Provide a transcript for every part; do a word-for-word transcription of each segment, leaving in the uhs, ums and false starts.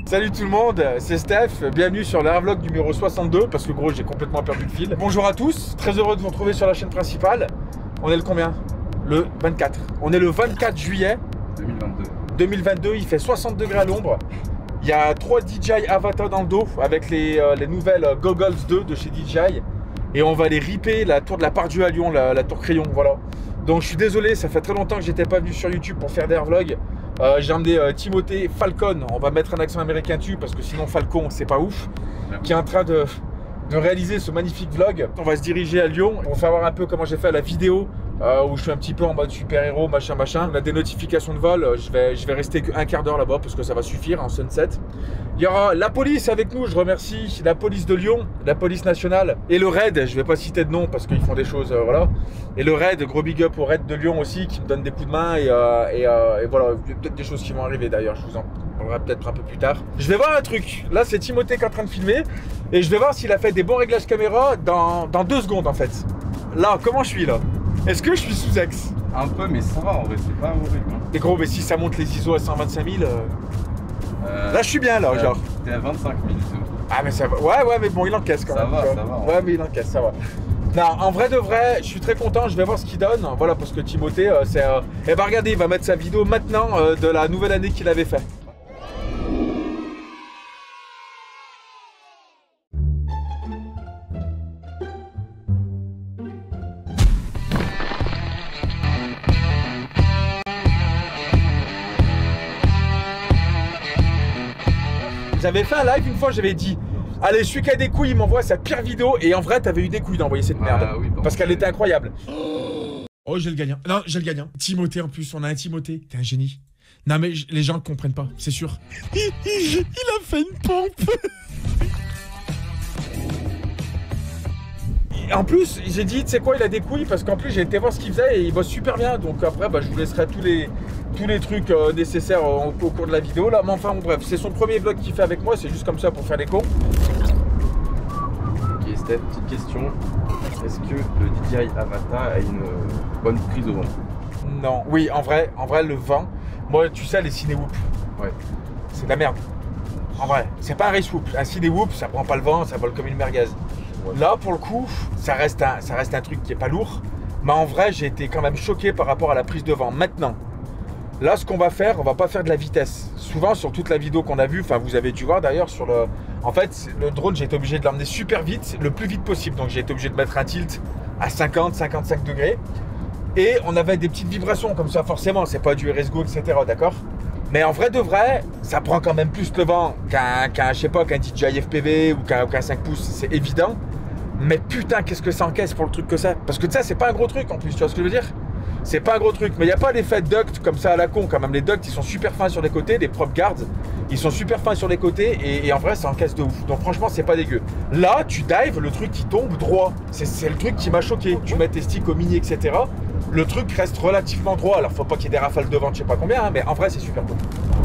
Salut tout le monde, c'est Steph, bienvenue sur l'Airvlog numéro soixante-deux, parce que gros j'ai complètement perdu le fil. Bonjour à tous, très heureux de vous retrouver sur la chaîne principale. On est le combien? Le vingt-quatre. On est le vingt-quatre juillet deux mille vingt-deux. deux mille vingt-deux, il fait soixante degrés à l'ombre. Il y a trois D J I Avata dans le dos avec les, euh, les nouvelles Goggles deux de chez D J I. Et on va les ripper la tour de la Part-Dieu à Lyon, la, la tour Crayon, voilà. Donc je suis désolé, ça fait très longtemps que j'étais pas venu sur YouTube pour faire des vlogs. Euh, j'ai emmené euh, Timothée Falcon, on va mettre un accent américain dessus parce que sinon Falcon c'est pas ouf, qui est en train de, de réaliser ce magnifique vlog. On va se diriger à Lyon pour savoir un peu comment j'ai fait la vidéo euh, où je suis un petit peu en mode super-héros, machin machin. On a des notifications de vol, je vais, je vais rester qu'un quart d'heure là-bas parce que ça va suffire en sunset. Il y aura la police avec nous, je remercie la police de Lyon, la police nationale et le raid, je vais pas citer de nom parce qu'ils font des choses, euh, voilà. Et le raid, gros big up au raid de Lyon aussi qui me donne des coups de main et, euh, et, euh, et voilà, il y a peut-être des choses qui vont arriver d'ailleurs, je vous en parlerai peut-être un peu plus tard. Je vais voir un truc, là c'est Timothée qui est en train de filmer et je vais voir s'il a fait des bons réglages caméra dans, dans deux secondes en fait. Là, comment je suis là? Est-ce que je suis sous ex? Un peu, mais ça va en vrai, c'est pas horrible. Hein. Et gros, mais si ça monte les I S O à cent vingt-cinq mille, euh... Euh, là je suis bien là, euh, genre. T'es à vingt-cinq mille. Ah mais ça va, ouais ouais mais bon il encaisse quand ça même. Va, ça va, ça va. Ouais mais il encaisse, ça va. Non, en vrai de vrai, je suis très content, je vais voir ce qu'il donne. Voilà, parce que Timothée, euh, c'est... Euh... Eh ben regardez, il va mettre sa vidéo maintenant euh, de la nouvelle année qu'il avait fait. J'avais fait un live une fois, j'avais dit allez, celui qui a des couilles, il m'envoie sa pire vidéo. Et en vrai, t'avais eu des couilles d'envoyer cette merde. Ah, oui, bon, parce qu'elle était incroyable. Oh, j'ai le gagnant. Non, j'ai le gagnant. Timothée en plus, on a un Timothée. T'es un génie. Non, mais les gens ne comprennent pas, c'est sûr. Il, il, il a fait une pompe. En plus, j'ai dit, tu sais quoi, il a des couilles parce qu'en plus, j'ai été voir ce qu'il faisait et il bosse super bien. Donc après, bah, je vous laisserai tous les, tous les trucs euh, nécessaires euh, au, au cours de la vidéo. Là, mais enfin, bon, bref, c'est son premier vlog qu'il fait avec moi. C'est juste comme ça pour faire les cons. Ok, Steph, petite question. Est-ce que le D J I Avata a une bonne prise au vent? Non. Oui, en vrai, en vrai, le vent. Moi, tu sais, les ciné-whoop. Ouais. C'est de la merde. En vrai, c'est pas un race whoop. Un ciné-whoop, ça prend pas le vent, ça vole comme une merguez. Ouais. Là, pour le coup, ça reste, un, ça reste un truc qui est pas lourd. Mais en vrai, j'ai été quand même choqué par rapport à la prise de vent. Maintenant, là, ce qu'on va faire, on va pas faire de la vitesse. Souvent, sur toute la vidéo qu'on a vue, enfin, vous avez dû voir d'ailleurs sur le... En fait, le drone, j'ai été obligé de l'emmener super vite, le plus vite possible. Donc, j'ai été obligé de mettre un tilt à cinquante, cinquante-cinq degrés. Et on avait des petites vibrations comme ça, forcément. C'est pas du R S Go, et cetera. D'accord? Mais en vrai de vrai, ça prend quand même plus le vent qu'un, qu'un, je sais pas, qu'un D J I F P V ou qu'un, qu'un cinq pouces, c'est évident. Mais putain, qu'est-ce que ça encaisse pour le truc que ça. Parce que ça, c'est pas un gros truc en plus, tu vois ce que je veux dire? C'est pas un gros truc, mais il n'y a pas l'effet duct comme ça à la con quand même. Les ducts, ils sont super fins sur les côtés, les prop guards, ils sont super fins sur les côtés et, et en vrai, ça encaisse de ouf. Donc franchement, c'est pas dégueu. Là, tu dives, le truc qui tombe droit. C'est, c'est le truc qui m'a choqué. Tu mets tes sticks au mini, et cetera. Le truc reste relativement droit. Alors, faut pas qu'il y ait des rafales de vent, je sais pas combien, hein, mais en vrai, c'est super cool.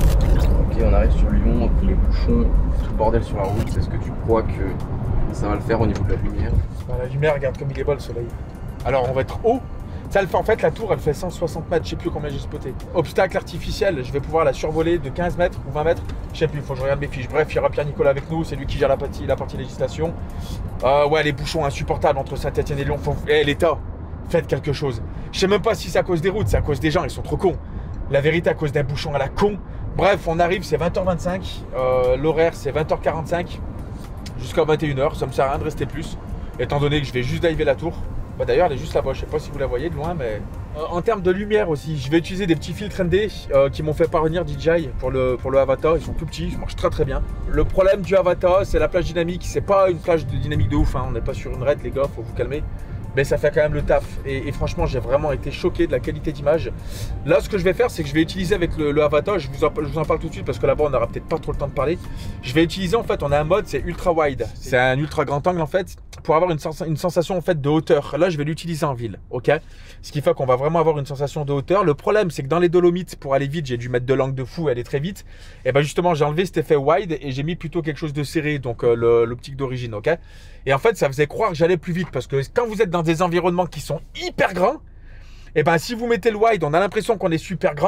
Ok, on arrive sur Lyon, les bouchons, tout le bordel sur la route. Est-ce que tu crois que ça va le faire au niveau de la lumière? Bah, la lumière, regarde comme il est beau le soleil. Alors, on va être haut. Ça le fait en fait, la tour elle fait cent soixante mètres, je sais plus combien j'ai spoté. Obstacle artificiel, je vais pouvoir la survoler de quinze mètres ou vingt mètres, je sais plus, il faut que je regarde mes fiches. Bref, il y aura Pierre-Nicolas avec nous, c'est lui qui gère la partie, la partie législation. Euh, ouais, les bouchons insupportables entre Saint-Etienne et Lyon. Faut... Eh, l'État, faites quelque chose. Je sais même pas si c'est à cause des routes, c'est à cause des gens, ils sont trop cons. La vérité, à cause d'un bouchon à la con. Bref, on arrive, c'est vingt heures vingt-cinq, euh, l'horaire c'est vingt heures quarante-cinq jusqu'à vingt et une heures, ça me sert à rien de rester plus, étant donné que je vais juste diver la tour. Bah d'ailleurs, elle est juste là-bas, je sais pas si vous la voyez de loin, mais... Euh, en termes de lumière aussi, je vais utiliser des petits filtres N D euh, qui m'ont fait parvenir D J I pour le, pour le Avata. Ils sont tout petits, ils marchent très très bien. Le problème du Avata, c'est la plage dynamique. C'est pas une plage de dynamique de ouf, hein. On n'est pas sur une raid les gars, faut vous calmer. Mais ça fait quand même le taf. Et, et franchement, j'ai vraiment été choqué de la qualité d'image. Là, ce que je vais faire, c'est que je vais utiliser avec le, le Avata, je vous, en, je vous en parle tout de suite parce que là-bas, on n'aura peut-être pas trop le temps de parler. Je vais utiliser, en fait, on a un mode, c'est ultra wide. C'est un ultra grand angle, en fait, pour avoir une, sens une sensation, en fait, de hauteur. Là, je vais l'utiliser en ville, ok? Ce qui fait qu'on va vraiment avoir une sensation de hauteur. Le problème, c'est que dans les Dolomites, pour aller vite, j'ai dû mettre de l'angle de fou, aller très vite. Et ben justement, j'ai enlevé cet effet wide et j'ai mis plutôt quelque chose de serré, donc euh, l'optique d'origine, ok? Et en fait, ça faisait croire que j'allais plus vite parce que quand vous êtes dans des environnements qui sont hyper grands, et ben si vous mettez le wide, on a l'impression qu'on est super grand.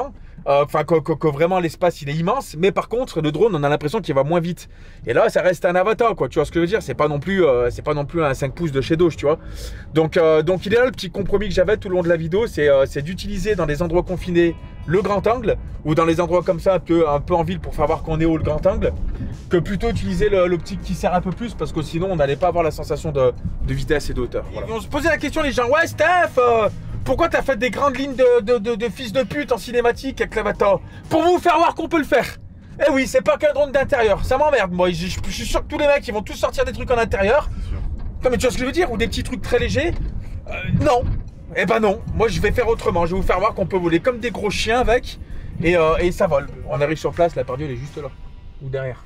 Enfin, que, que, que vraiment l'espace il est immense, mais par contre le drone on a l'impression qu'il va moins vite. Et là ça reste un avatar quoi, tu vois ce que je veux dire, c'est pas non plus euh, c'est pas non plus un cinq pouces de chez Doge, tu vois. Donc, euh, donc il est là le petit compromis que j'avais tout le long de la vidéo, c'est euh, d'utiliser dans des endroits confinés le grand angle, ou dans les endroits comme ça un peu, un peu en ville pour faire voir qu'on est haut le grand angle, que plutôt utiliser l'optique qui sert un peu plus, parce que sinon on n'allait pas avoir la sensation de, de vitesse et de hauteur. Voilà. On se posait la question les gens, ouais Steph, euh, pourquoi t'as fait des grandes lignes de, de, de, de fils de pute en cinématique avec l'avatar? Pour vous faire voir qu'on peut le faire. Eh oui, c'est pas qu'un drone d'intérieur, ça m'emmerde moi, je, je, je suis sûr que tous les mecs ils vont tous sortir des trucs en intérieur. Non mais tu vois ce que je veux dire, ou des petits trucs très légers. euh, Non, eh ben non, moi je vais faire autrement, je vais vous faire voir qu'on peut voler comme des gros chiens avec, et, euh, et ça vole. On arrive sur place, la Pardieu elle est juste là, ou derrière.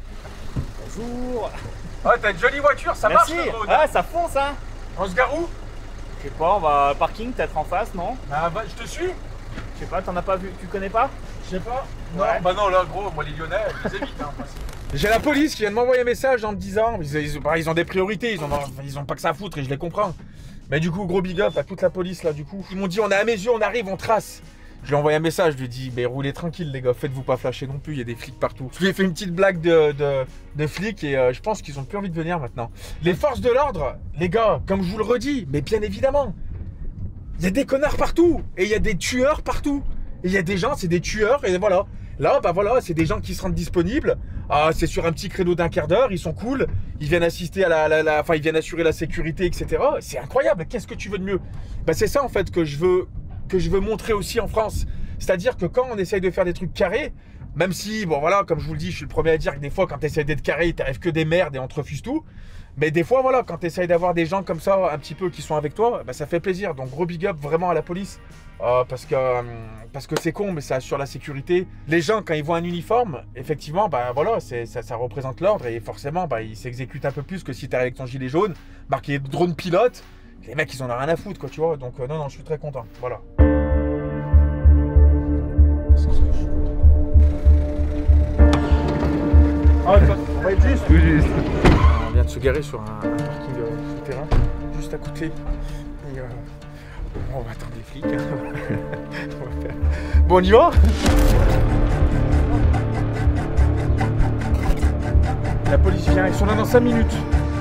Bonjour. Ah t'as une jolie voiture, ça Merci. marche le drone. Ah ça fonce hein. On se gare où? Je sais pas, on va parking peut-être en face, non? Bah, bah je te suis. Je sais pas, t'en as pas vu, tu connais pas? Je sais pas. Non, Ouais. bah non là gros, moi les Lyonnais, je les évite hein, en principe. J'ai la police qui vient de m'envoyer un message en me disant, ils, ils, bah, ils ont des priorités, ils ont, ils ont pas que ça à foutre et je les comprends. Mais du coup gros big up à toute la police là du coup. Ils m'ont dit on est à mes yeux, on arrive, on trace. Je lui ai envoyé un message, je lui ai dit mais roulez tranquille les gars, faites-vous pas flasher non plus, il y a des flics partout. Je lui ai fait une petite blague de, de, de flics et euh, je pense qu'ils ont plus envie de venir maintenant. Les forces de l'ordre, les gars, comme je vous le redis, mais bien évidemment, il y a des connards partout et il y a des tueurs partout. Et il y a des gens, c'est des tueurs et voilà. Là, bah voilà, c'est des gens qui se rendent disponibles. Ah, c'est sur un petit créneau d'un quart d'heure, ils sont cool. Ils viennent assister à la, la, la, enfin, ils viennent assurer la sécurité, et cetera. C'est incroyable. Qu'est-ce que tu veux de mieux? Bah, c'est ça en fait que je veux, que je veux montrer aussi en France. C'est-à-dire que quand on essaye de faire des trucs carrés, même si, bon voilà, comme je vous le dis, je suis le premier à dire que des fois, quand tu essayes d'être carré, il t'arrive que des merdes et on te refuse tout. Mais des fois, voilà, quand tu essayes d'avoir des gens comme ça, un petit peu, qui sont avec toi, bah, ça fait plaisir. Donc gros big up vraiment à la police. Euh, parce que euh, parce que c'est con, mais ça assure la sécurité. Les gens, quand ils voient un uniforme, effectivement, bah voilà, ça, ça représente l'ordre et forcément, bah, ils s'exécutent un peu plus que si tu es avec ton gilet jaune, marqué drone pilote. Les mecs, ils en ont rien à foutre, quoi, tu vois. Donc euh, non, non, je suis très content. Voilà. Ah, on va être juste. Tout juste. On vient de se garer sur un, un parking euh, souterrain, juste à côté. Et, euh, bon, on va attendre les flics. Hein. On va faire... Bon, on y va. La police vient, ils sont là dans cinq minutes.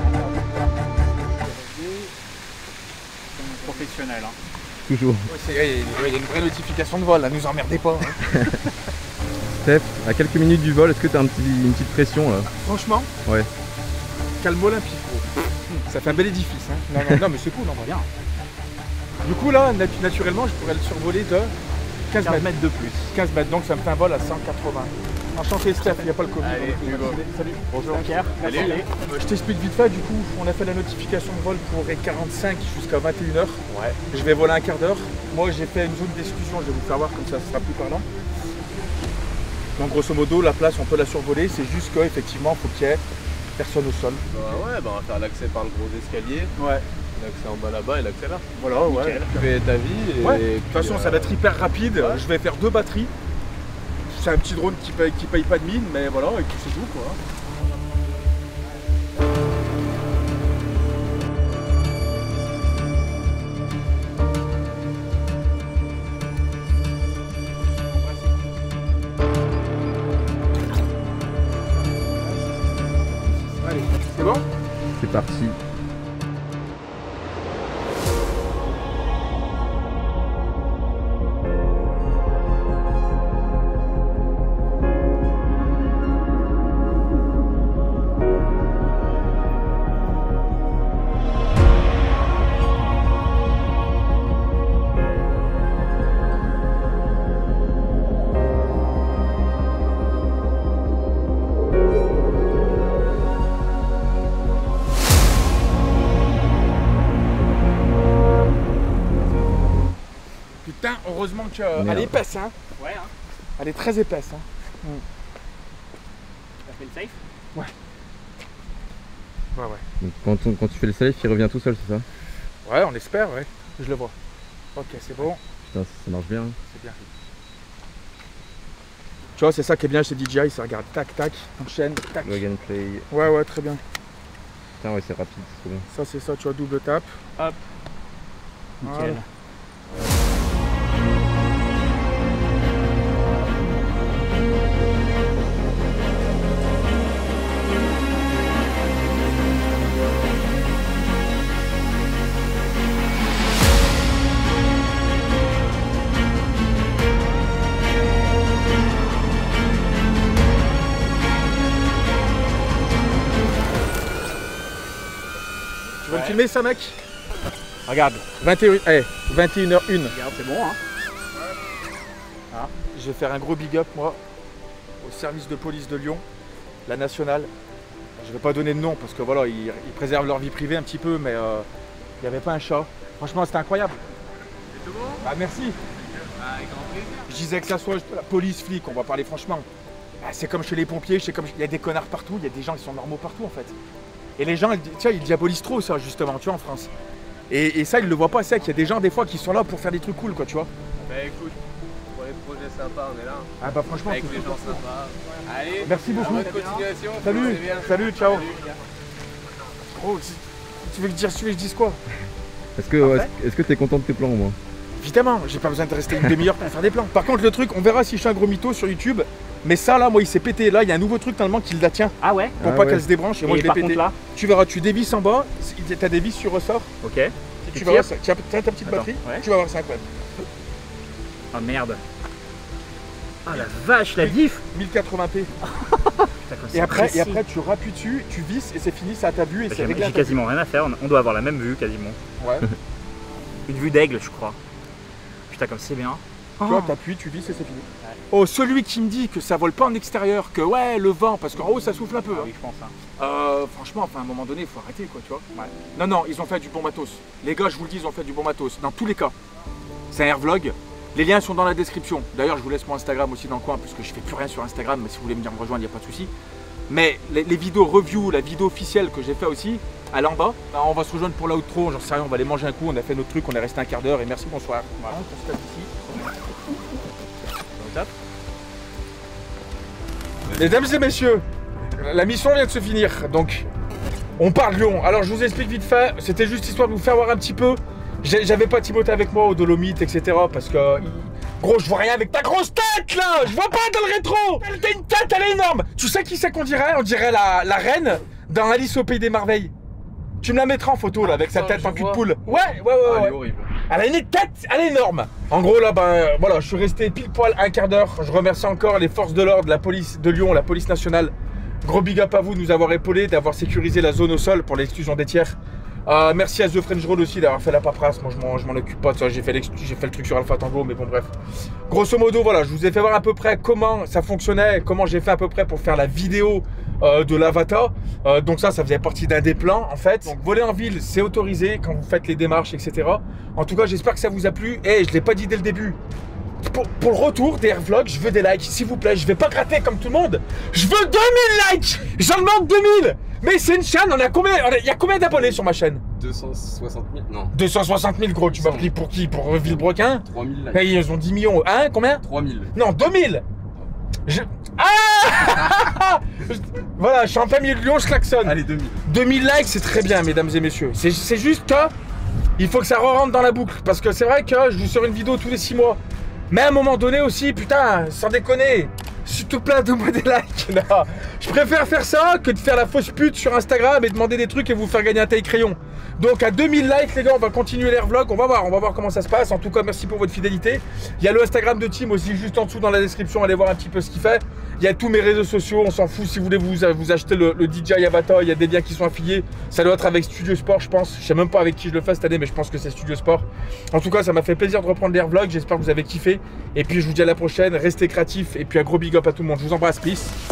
Professionnel. Hein. Toujours. Ouais, il ouais, y a une vraie notification de vol, là, nous emmerdez pas. Hein. Steph, à quelques minutes du vol, est-ce que tu as un petit, une petite pression là? Franchement, Ouais. calme olympique. Gros. Ça fait un bel édifice. Hein. Non, non, non, mais c'est cool, on va bien. Du coup, là, nat naturellement, je pourrais le survoler de quinze mètres de plus. quinze mètres, donc ça me fait un vol à cent quatre-vingts. Enchanté Steph, il n'y a pas le Covid. Allez, donc, Hugo. salut. Bonjour Pierre. Allez, allez. Euh, je t'explique vite fait, du coup, on a fait la notification de vol pour quarante-cinq jusqu'à vingt et une heures. Ouais. Je vais voler un quart d'heure. Moi, j'ai fait une zone d'exclusion, je vais vous faire voir, comme ça, ce sera plus parlant. Donc, grosso modo, la place, on peut la survoler, c'est juste qu'effectivement, il faut qu'il y ait personne au sol. Bah ouais, bah on va faire l'accès par le gros escalier, Ouais. l'accès en bas là-bas et l'accès là. Voilà, ouais. Nickel. Tu fais ta vie et... Ouais. De et toute puis, façon, ça euh, va être hyper rapide. ouais. Je vais faire deux batteries. C'est un petit drone qui paye, qui paye pas de mine, mais voilà, et puis c'est tout, quoi. Allez, c'est bon? C'est parti. Putain, heureusement qu'elle Merde. est épaisse, hein. Ouais, hein. Elle est très épaisse, hein. T'as fait le safe? Ouais, ouais. Donc, quand, on- quand tu fais le safe, il revient tout seul, c'est ça? Ouais, on espère, ouais. Je le vois. Ok, c'est bon, Putain, ça, ça marche bien. c'est bien. Tu vois, c'est ça qui est bien chez D J I, ça regarde, tac, tac, enchaîne, tac. Plug and play. Ouais, ouais, très bien. Putain, ouais, c'est rapide, c'est trop bien. Ça, c'est ça, tu vois, double tape. Hop. Nickel. Voilà. de filmer ça, mec? Regarde. vingt et une, eh, vingt et une heures une. Regarde, c'est bon, hein. Ah, je vais faire un gros big up, moi, au service de police de Lyon, la nationale. Je vais pas donner de nom parce que voilà, ils, ils préservent leur vie privée un petit peu, mais euh, il n'y avait pas un chat. Franchement, c'était incroyable. C'est tout bon? Bah, merci. Ah, avec grand plaisir. Je disais que ça soit la police, flic, on va parler franchement. Bah, c'est comme chez les pompiers, c'est comme il y a des connards partout, il y a des gens qui sont normaux partout en fait. Et les gens, ils, tu vois, ils diabolisent trop ça justement, tu vois, en France. Et, et ça, ils le voient pas, c'est qu'il y a des gens des fois qui sont là pour faire des trucs cool, quoi, tu vois. Bah écoute, pour les projets sympas, on est là. Ah bah franchement, Avec c'est les tout. gens sympas. Allez, Merci beaucoup. bonne continuation. Salut, Profitez bien. salut, ciao. Salut. Oh, tu, tu veux que je dise, tu veux que je dise quoi? Est-ce que est-ce que t'es content de tes plans au moins? Évidemment, j'ai pas besoin de rester une demi-heure pour faire des plans. Par contre, le truc, on verra si je suis un gros mytho sur YouTube. Mais ça, là, moi, il s'est pété. Là, il y a un nouveau truc normalement qui la tient Ah ouais. pour Ah pas ouais. qu'elle se débranche. Et, moi, Et je l'ai par pété. contre là. Tu verras, tu dévisses en bas. T'as des vis sur ressort. Ok. Tu, Tu verras, tires. ça- tu as, tu as ta petite Attends, batterie. ouais. Tu vas voir, c'est incroyable. Ah merde. Ah la vache, la diff. mille quatre-vingts p. Putain, comme c'est Et après, précis. et après, tu rappuies dessus, tu visses et c'est fini, ça à ta vue et Bah, c'est J'ai réglé. à j'ai ta vue. quasiment rien à faire, on doit avoir la même vue quasiment. Ouais. Une vue d'aigle, je crois. Putain, comme c'est bien. Tu vois, t'appuies, tu visses et c'est fini. Oh, celui qui me dit que ça vole pas en extérieur, que ouais, le vent, parce qu'en haut ça souffle un peu. Ah hein. oui, je pense. Hein. Euh, franchement, enfin, à un moment donné, il faut arrêter, quoi, tu vois. Ouais. Non, non, ils ont fait du bon matos. Les gars, je vous le dis, ils ont fait du bon matos. Dans tous les cas, c'est un airvlog. Les liens sont dans la description. D'ailleurs, je vous laisse mon Instagram aussi dans le coin, parce que je fais plus rien sur Instagram, mais si vous voulez venir me rejoindre, il n'y a pas de souci. Mais les, les vidéos review, la vidéo officielle que j'ai fait aussi, elle est en bas. Ben, on va se rejoindre pour l'outro, j'en sais rien, on va aller manger un coup, on a fait notre truc, on est resté un quart d'heure et merci, bonsoir. Voilà, on se tape ici. Au top. Mesdames et messieurs, la mission vient de se finir, donc on part de Lyon. Alors je vous explique vite fait, c'était juste histoire de vous faire voir un petit peu. J'ai- J'avais pas Timothée avec moi au Dolomite, et cetera. Parce que, il- gros, je vois rien avec ta grosse tête là. Je vois pas dans le rétro. T'as une tête, elle est énorme. Tu sais qui c'est qu'on dirait? On dirait la, la reine dans Alice au Pays des Merveilles. Tu me la mettras en photo là, avec sa putain, tête je en cul de vois. poule. Ouais, ouais, ouais, Ah, ouais. elle est horrible. Elle a une tête, elle est énorme. En gros, là, ben, euh, voilà, je suis resté pile poil un quart d'heure. Je remercie encore les forces de l'ordre, la police de Lyon, la police nationale. Gros big up à vous de nous avoir épaulés, d'avoir sécurisé la zone au sol pour l'exclusion des tiers. Euh, merci à The French Roll aussi d'avoir fait la paperasse. Moi, je m'en- je m'en occupe pas de ça. J'ai fait, l'ex- j'ai fait le truc sur Alpha Tango, mais bon, bref. Grosso modo, voilà, je vous ai fait voir à peu près comment ça fonctionnait, comment j'ai fait à peu près pour faire la vidéo euh, de l'Avata. Euh, donc ça, ça faisait partie d'un des plans, en fait. Donc voler en ville, c'est autorisé quand vous faites les démarches, et cetera. En tout cas, j'espère que ça vous a plu. Et je l'ai pas dit dès le début. Pour, pour le retour des airvlogs, je veux des likes, s'il vous plaît. Je vais pas gratter comme tout le monde. Je veux deux mille likes. J'en demande deux mille. Mais c'est une chaîne, on a combien? Il y a combien d'abonnés sur ma chaîne? deux cent soixante mille. Non. deux cent soixante mille, gros. Tu m'as pris pour qui? Pour Villebrequin? trois mille likes. Mais ils ont dix millions. Hein? Combien? trois mille. Non, deux mille. Je... Ah Voilà, je suis en plein milieu de Lyon, je klaxonne. Allez, deux mille. deux mille likes, c'est très bien, mesdames et messieurs. C'est c'est juste que il faut que ça re-rentre dans la boucle. Parce que c'est vrai que je vous sors une vidéo tous les six mois. Mais à un moment donné aussi, putain, sans déconner, s'il te plaît, donne-moi des likes. Non. Je préfère faire ça que de faire la fausse pute sur Instagram et demander des trucs et vous faire gagner un taille crayon. Donc à deux mille likes, les gars, on va continuer l'air vlog. On va voir, on va voir comment ça se passe. En tout cas, merci pour votre fidélité. Il y a le Instagram de Tim aussi, juste en dessous dans la description. Allez voir un petit peu ce qu'il fait. Il y a tous mes réseaux sociaux, on s'en fout. Si vous voulez vous, vous acheter le, le D J I Avata, il y a des liens qui sont affiliés. Ça doit être avec Studio Sport, je pense. Je sais même pas avec qui je le fais cette année, mais je pense que c'est Studio Sport. En tout cas, ça m'a fait plaisir de reprendre l'air vlog. J'espère que vous avez kiffé. Et puis, je vous dis à la prochaine. Restez créatifs. Et puis, un gros big up à tout le monde. Je vous embrasse, peace.